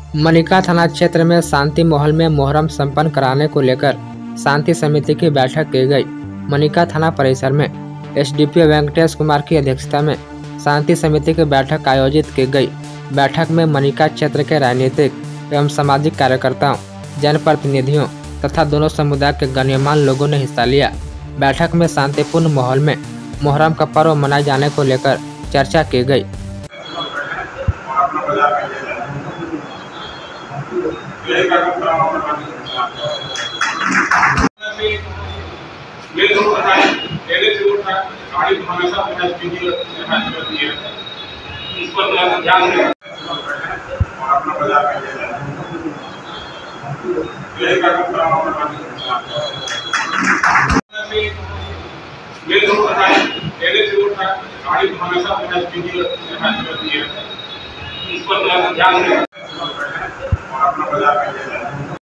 मनिका थाना क्षेत्र में शांति माहौल में मोहर्रम संपन्न कराने को लेकर शांति समिति की बैठक की गई। मनिका थाना परिसर में एसडीपीओ वेंकटेश कुमार की अध्यक्षता में शांति समिति की बैठक आयोजित की गई। बैठक में मनिका क्षेत्र के राजनीतिक एवं सामाजिक कार्यकर्ताओं, जनप्रतिनिधियों तथा दोनों समुदाय के गण्यमान्य लोगों ने हिस्सा लिया। बैठक में शांतिपूर्ण माहौल में मोहर्रम का पर्व मनाए जाने को लेकर चर्चा की गई। इस पर ध्यान दें। इस पर ध्यान दें।